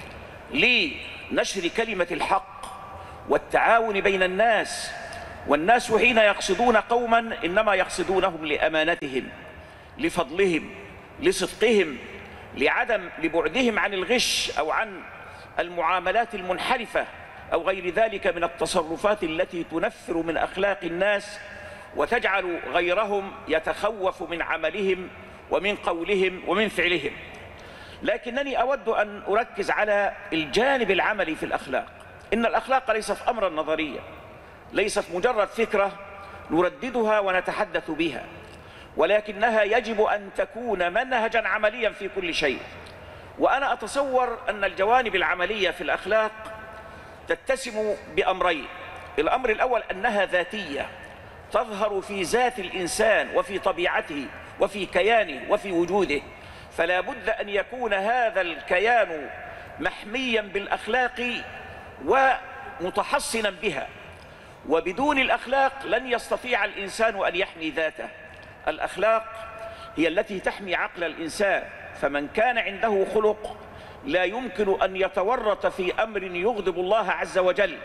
لنشر كلمة الحق والتعاون بين الناس، والناس حين يقصدون قوما إنما يقصدونهم لأمانتهم، لفضلهم، لصدقهم، لعدم لبعدهم عن الغش أو عن المعاملات المنحرفة أو غير ذلك من التصرفات التي تنفر من أخلاق الناس وتجعل غيرهم يتخوف من عملهم ومن قولهم ومن فعلهم. لكنني أود أن أركز على الجانب العملي في الأخلاق. إن الأخلاق ليست أمرا نظريا، ليست مجرد فكرة نرددها ونتحدث بها، ولكنها يجب أن تكون منهجا عمليا في كل شيء. وأنا أتصور أن الجوانب العملية في الأخلاق تتسم بأمرين. الأمر الأول أنها ذاتية، تظهر في ذات الإنسان وفي طبيعته وفي كيانه وفي وجوده، فلا بد أن يكون هذا الكيان محميا بالأخلاق ومتحصنا بها، وبدون الأخلاق لن يستطيع الإنسان أن يحمي ذاته. الأخلاق هي التي تحمي عقل الإنسان، فمن كان عنده خلق لا يمكن أن يتورط في أمر يغضب الله عز وجل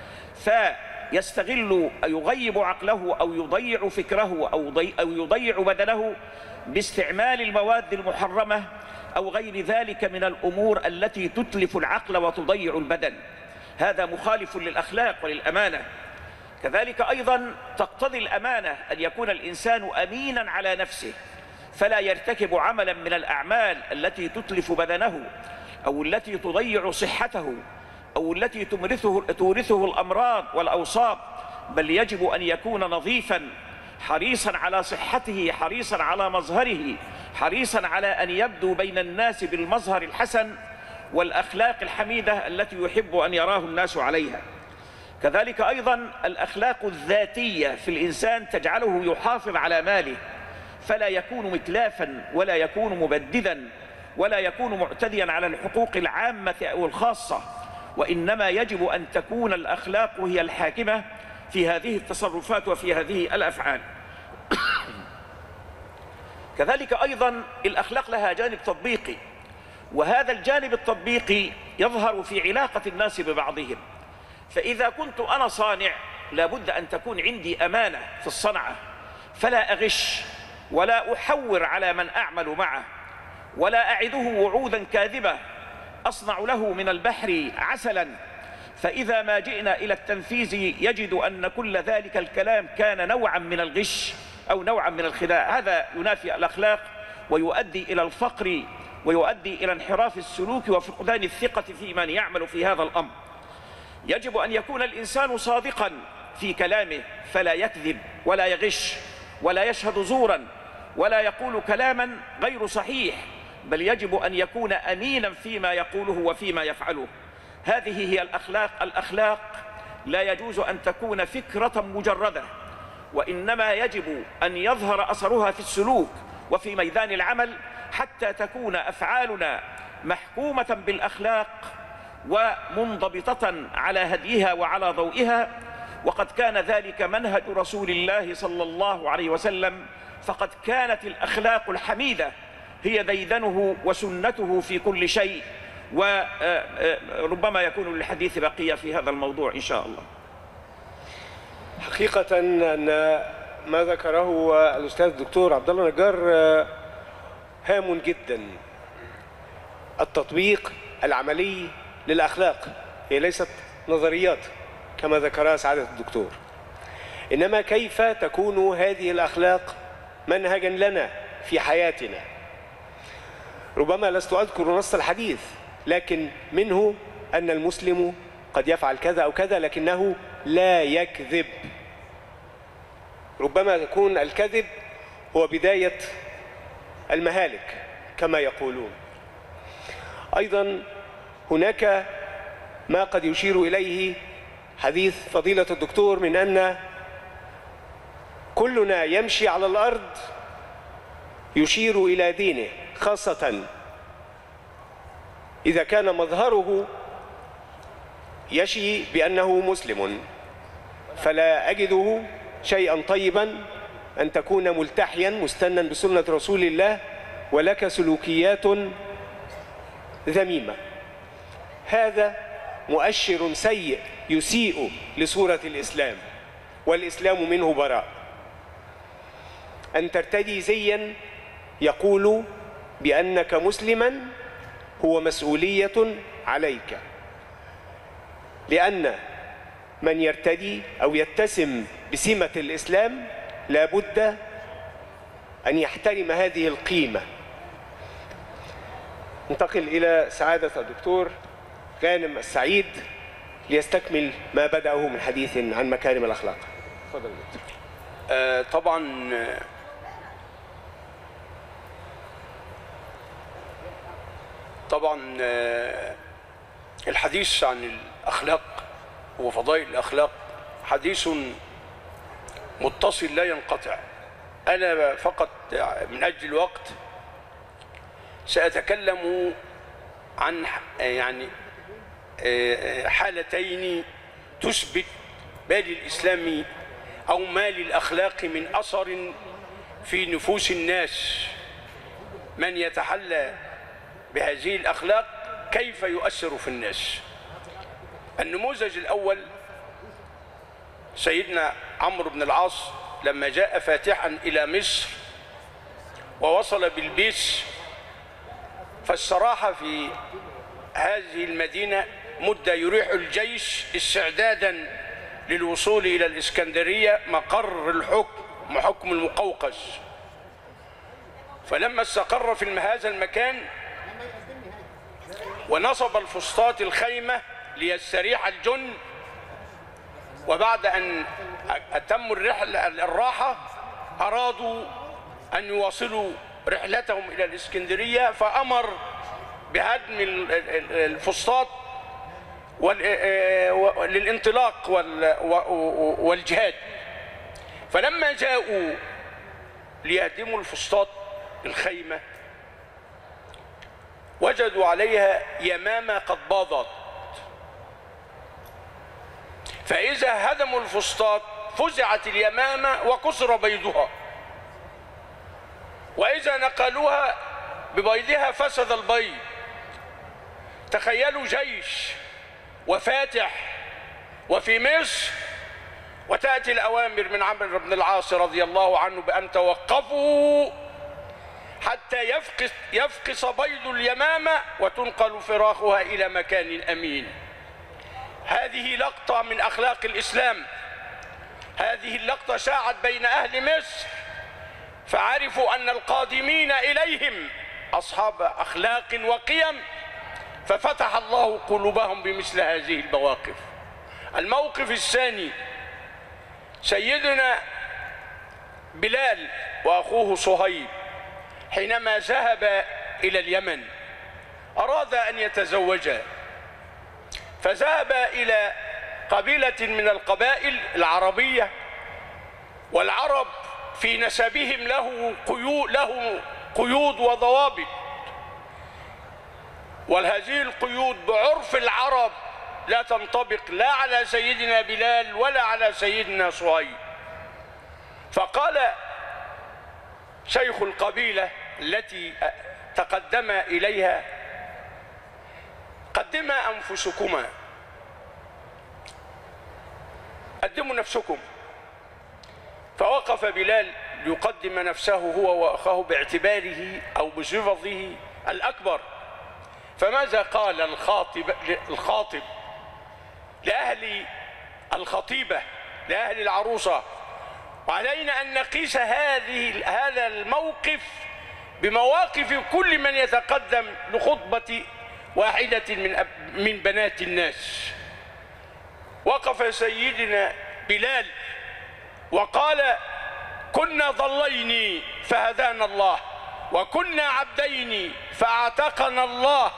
فيستغل أو يغيب عقله أو يضيع فكره أو يضيع بدنه باستعمال المواد المحرمة أو غير ذلك من الأمور التي تتلف العقل وتضيع البدن. هذا مخالف للأخلاق وللأمانة. كذلك أيضا تقتضي الأمانة أن يكون الإنسان أمينا على نفسه، فلا يرتكب عملا من الأعمال التي تتلف بدنه أو التي تضيع صحته أو التي تورثه, تورثه الأمراض والأوصاب، بل يجب أن يكون نظيفا، حريصا على صحته، حريصا على مظهره، حريصا على أن يبدو بين الناس بالمظهر الحسن والأخلاق الحميدة التي يحب أن يراه الناس عليها. كذلك أيضا الأخلاق الذاتية في الإنسان تجعله يحافظ على ماله، فلا يكون متلافا ولا يكون مبددا ولا يكون معتديا على الحقوق العامة أو الخاصة، وإنما يجب أن تكون الأخلاق هي الحاكمة في هذه التصرفات وفي هذه الأفعال. كذلك أيضا الأخلاق لها جانب تطبيقي، وهذا الجانب التطبيقي يظهر في علاقة الناس ببعضهم. فإذا كنت أنا صانع لابد أن تكون عندي أمانة في الصنعة، فلا أغش ولا أحور على من أعمل معه ولا أعده وعودا كاذبة أصنع له من البحر عسلا، فإذا ما جئنا إلى التنفيذ يجد أن كل ذلك الكلام كان نوعا من الغش أو نوعا من الخداع. هذا ينافي الأخلاق ويؤدي إلى الفقر ويؤدي إلى انحراف السلوك وفقدان الثقة في من يعمل في هذا الأمر. يجب أن يكون الإنسان صادقا في كلامه، فلا يكذب ولا يغش ولا يشهد زورا ولا يقول كلاما غير صحيح، بل يجب أن يكون أمينا فيما يقوله وفيما يفعله. هذه هي الأخلاق. الأخلاق لا يجوز أن تكون فكرة مجردة، وإنما يجب أن يظهر أثرها في السلوك وفي ميدان العمل حتى تكون أفعالنا محكومة بالأخلاق ومنضبطة على هديها وعلى ضوئها. وقد كان ذلك منهج رسول الله صلى الله عليه وسلم، فقد كانت الأخلاق الحميدة هي ديدنه وسنته في كل شيء، وربما يكون للحديث بقية في هذا الموضوع إن شاء الله. حقيقة أن ما ذكره الأستاذ الدكتور عبد الله نجار هام جدا. التطبيق العملي للأخلاق هي ليست نظريات كما ذكرها سعادة الدكتور، إنما كيف تكون هذه الأخلاق منهجا لنا في حياتنا. ربما لست أذكر نص الحديث، لكن منه أن المسلم قد يفعل كذا أو كذا لكنه لا يكذب. ربما يكون الكذب هو بداية المهالك كما يقولون. أيضا هناك ما قد يشير إليه حديث فضيلة الدكتور من أن كلنا يمشي على الأرض يشير إلى دينه، خاصة إذا كان مظهره يشي بأنه مسلم، فلا أجده شيئا طيبا أن تكون ملتحيا مستنا بسنة رسول الله ولك سلوكيات ذميمة. هذا مؤشر سيء يسيء لصورة الإسلام، والإسلام منه براء. أن ترتدي زيا يقول بأنك مسلما هو مسؤولية عليك، لأن من يرتدي أو يتسم بسمة الإسلام لا بد أن يحترم هذه القيمة. ننتقل إلى سعادة الدكتور غانم السعيد ليستكمل ما بدأه من حديث عن مكارم الأخلاق. تفضل دكتور. آه طبعا طبعا آه الحديث عن الأخلاق وفضائل الأخلاق حديث متصل لا ينقطع. أنا فقط من أجل الوقت سأتكلم عن يعني حالتين تثبت ما للإسلام أو ما للأخلاق من أثر في نفوس الناس. من يتحلى بهذه الأخلاق كيف يؤثر في الناس؟ النموذج الأول سيدنا عمرو بن العاص لما جاء فاتحا إلى مصر ووصل بالبيس، فاستراح في هذه المدينة مدة يريح الجيش استعدادا للوصول إلى الإسكندرية مقر الحكم وحكم المقوقس. فلما استقر في هذا المكان ونصب الفسطاط الخيمة ليستريح الجن، وبعد أن أتموا الرحلة الراحة أرادوا أن يواصلوا رحلتهم إلى الإسكندرية، فأمر بهدم الفسطاط للانطلاق والجهاد. فلما جاءوا ليهدموا الفسطاط الخيمة وجدوا عليها يمامة قد باضت، فإذا هدموا الفسطاط فزعت اليمامة وكسر بيضها، وإذا نقلوها ببيضها فسد البيض. تخيلوا جيش وفاتح وفي مصر وتأتي الأوامر من عمرو بن العاص رضي الله عنه بأن توقفوا حتى يفقس, يفقس بيض اليمامة وتنقل فراخها إلى مكان أمين. هذه لقطة من أخلاق الإسلام. هذه اللقطة شاعت بين أهل مصر، فعرفوا أن القادمين إليهم أصحاب أخلاق وقيم، ففتح الله قلوبهم بمثل هذه المواقف. الموقف الثاني سيدنا بلال وأخوه صهيب حينما ذهب إلى اليمن أراد أن يتزوجا، فذهب إلى قبيلة من القبائل العربية، والعرب في نسبهم له قيود, له قيود وضوابط، وهذه القيود بعرف العرب لا تنطبق لا على سيدنا بلال ولا على سيدنا صهيب. فقال شيخ القبيلة التي تقدم إليها: قدما أنفسكما، قدموا نفسكم. فوقف بلال ليقدم نفسه هو وأخاه باعتباره أو بصفته الأكبر. فماذا قال الخاطب الخاطب لأهل الخطيبة لأهل العروسة؟ وعلينا أن نقيس هذه هذا الموقف بمواقف كل من يتقدم لخطبة واحدة من من بنات الناس. وقف سيدنا بلال وقال: كنا ضلين فهدانا الله، وكنا عبدين فاعتقنا الله،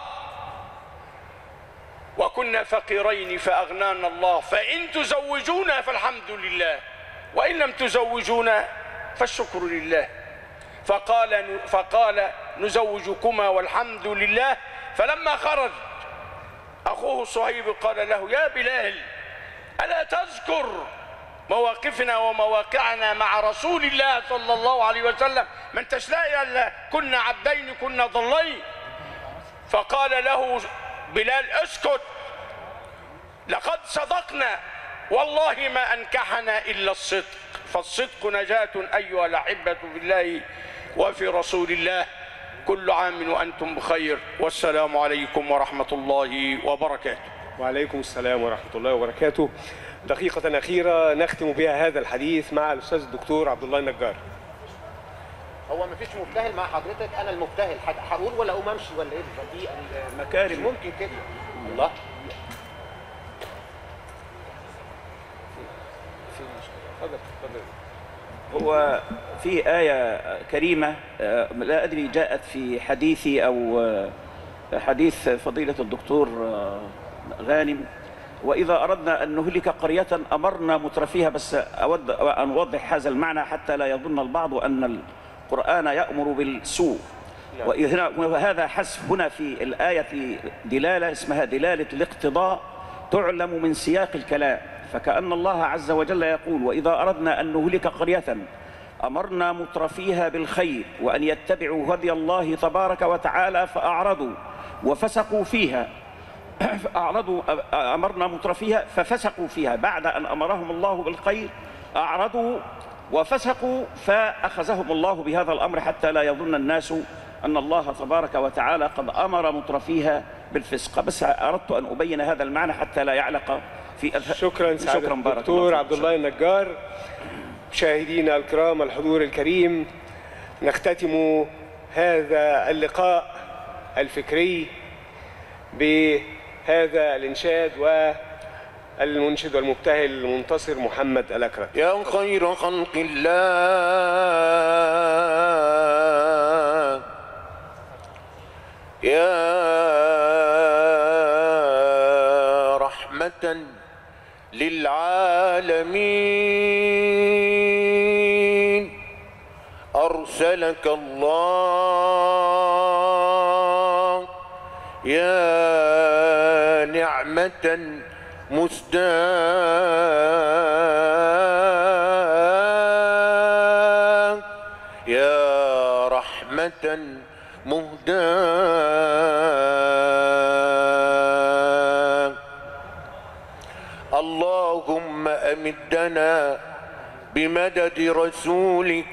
وكنا فقيرين فأغنانا الله، فإن تزوجونا فالحمد لله، وإن لم تزوجونا فالشكر لله. فقال فقال نزوجكما والحمد لله. فلما خرج أخوه صهيب قال له: يا بلال، ألا تذكر مواقفنا ومواقعنا مع رسول الله صلى الله عليه وسلم؟ ما انتش لاقي الا كنا عبدين كنا ضلين. فقال له بلال اسكت، لقد صدقنا والله ما أنكحنا إلا الصدق، فالصدق نجاة أيها الأحبة في الله وفي رسول الله. كل عام وأنتم بخير، والسلام عليكم ورحمة الله وبركاته. وعليكم السلام ورحمة الله وبركاته. دقيقة أخيرة نختم بها هذا الحديث مع الأستاذ الدكتور عبد الله النجار. هو مفيش مبتهل مع حضرتك؟ أنا المبتهل، هقول ولا أقوم أمشي ولا إيه؟ دي مكارم ممكن كده. الله. هو في آية كريمة لا أدري جاءت في حديثي أو حديث فضيلة الدكتور غانم: وإذا أردنا أن نهلك قرية أمرنا مترفيها. بس أود أن أوضح هذا المعنى حتى لا يظن البعض أن القرآن يأمر بالسوء. وهذا حذف هنا في الآية دلالة اسمها دلالة الاقتضاء تعلم من سياق الكلام، فكأن الله عز وجل يقول: وإذا أردنا أن نهلك قرية أمرنا مترفيها بالخير وأن يتبعوا هدي الله تبارك وتعالى فأعرضوا وفسقوا فيها. أعرضوا أمرنا مترفيها ففسقوا فيها، بعد أن أمرهم الله بالخير أعرضوا وفسقوا، فأخذهم الله بهذا الأمر حتى لا يظن الناس أن الله تبارك وتعالى قد أمر مترفيها بالفسق. بس أردت أن أبين هذا المعنى حتى لا يعلق في أذهان. شكرا سعادة الدكتور عبد الله النجار. مشاهدينا الكرام الحضور الكريم، نختتم هذا اللقاء الفكري بهذا الإنشاد والمنشد والمبتهل المنتصر محمد الأكرم. يا خير خلق الله يا رحمة للعالمين أرسلك الله يا نعمة مسداة يا رحمة مهداة. اللهم أمدنا بمدد رسولك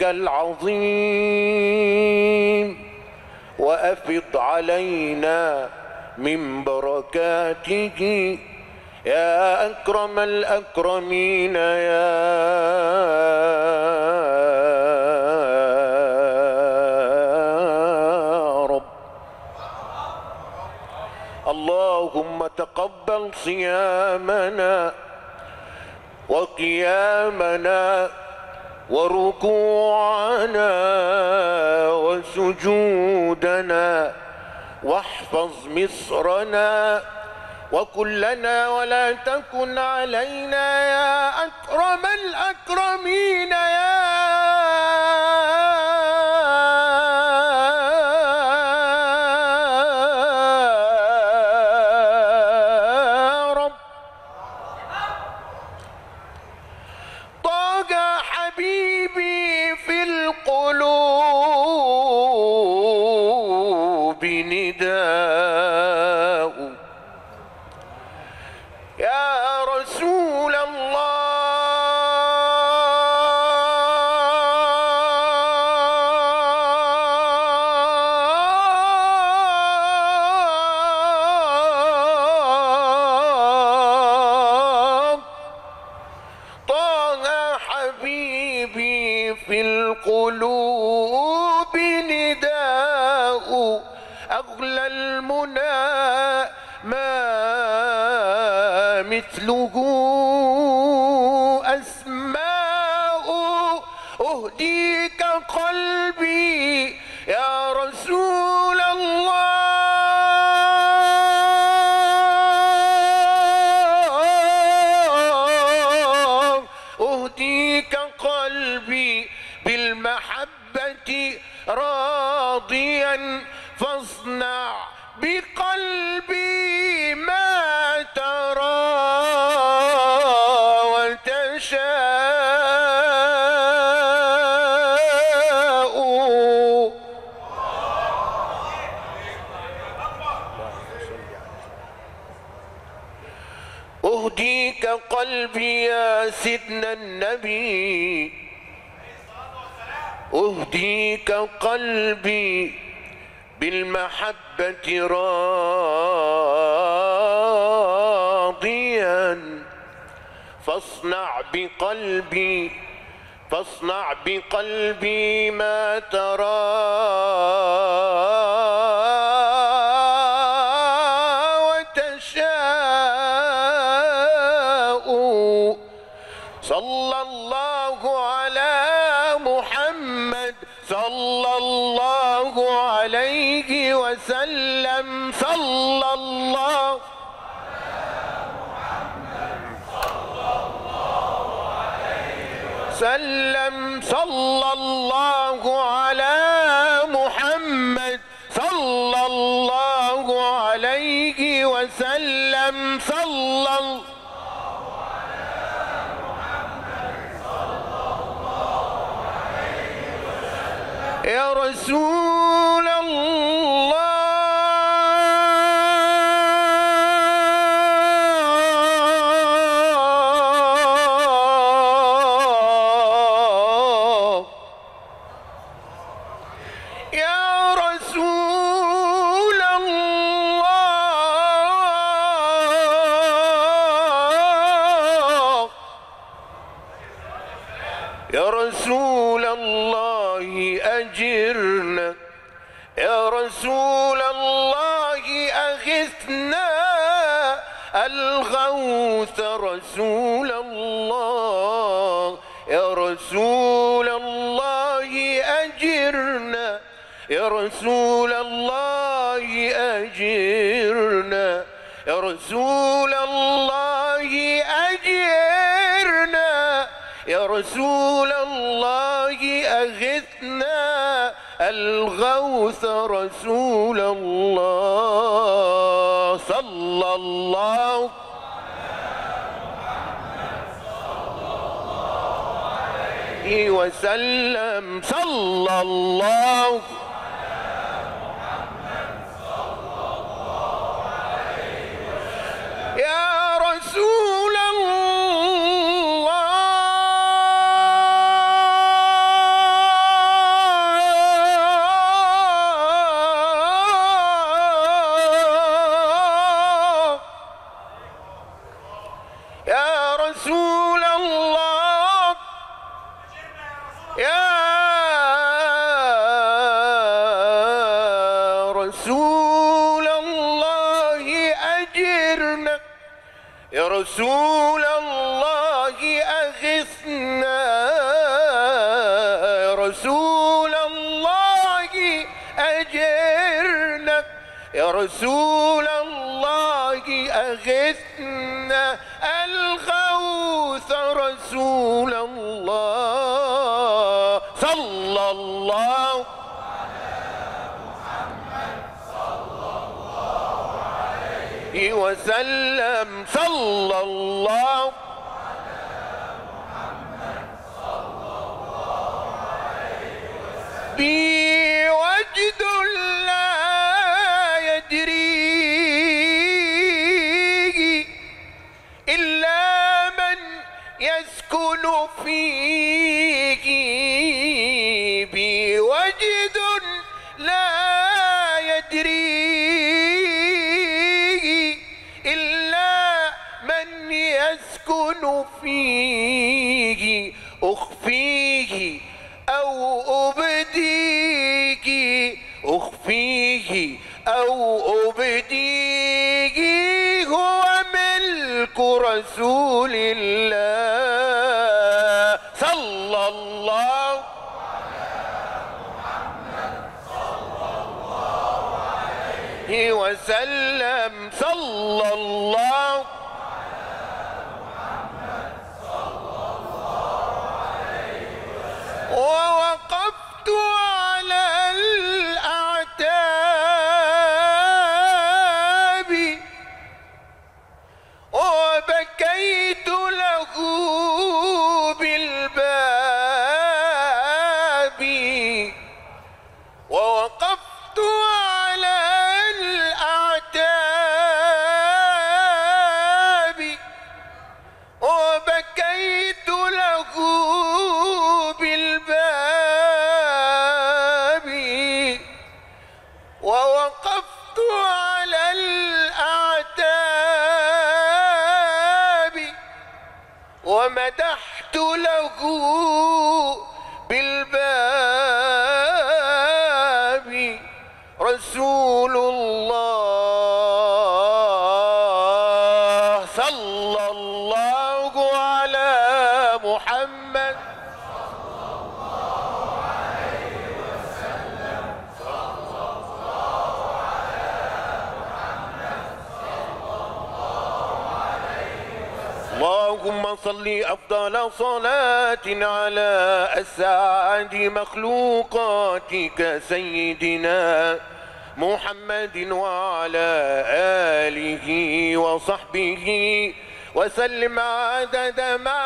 العظيم وأفض علينا من بركاته يا أكرم الأكرمين يا رب. اللهم تقبل صيامنا وقيامنا وركوعنا وسجودنا، واحفظ مصرنا وكلنا ولا تكن علينا يا أكرم الأكرمين يا رب. طاق حبيبي في القلوب نداء يا رسول الله طه حبيبي في القلوب نداء أغلى المنى ما مثله أسماء أهديك قلبي يا رسول الله أهديك قلبي بالمحبة راضيا فاصنع بقلبي ما ترى وتشاء. أهديك قلبي يا سيدنا النبي، أهديك قلبي بالمحبة راضيا، فاصنع بقلبي فاصنع بقلبي ما ترى وتشاء. صلى الله على محمد صلى الله عليه وسلم، صلى الله سلم، صلى الله على محمد صلى الله عليه وسلم، صلى الله على محمد صلى الله عليه وسلم. يا رسول الله يا رسول الله أجرنا، يا رسول الله أغثنا الغوث رسول الله، يا رسول الله أجرنا، يا رسول الله أجرنا، يا رسول الله أجرنا، يا رسول الله أغثنا الغوث رسول الله، صلى الله عليه وسلم، صلى الله يا رسول الله، يا رسول الله، يا رسول الله أجرنا، يا رسول الله أغثنا، يا رسول الله أجرنا، يا رسول الله أغثنا الغوث رسول الله، صلى الله وسلم، صلى الله بي وجد لا يجري إلا من يسكن فيه، بي وجد لا يجري يسكن فيه، أخفيه أو أبديه، أخفيه أو أبديه، هو ملك رسول الله، صلى الله عليه وسلم، صلى الله ووقفت على الأعتاب وبكيت له بالباب، ووقفت على الأعتاب ومدحت له بالباب رسول الله صلى الله على محمد اللهم صل أفضل صلاة على أسعد مخلوقاتك سيدنا محمد وعلى آله وصحبه وسلم عدد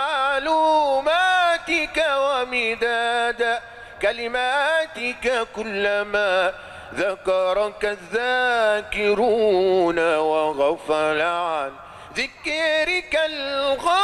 معلوماتك ومداد كلماتك كلما ذكرك الذاكرون وغفل عن ذكرك الغافلون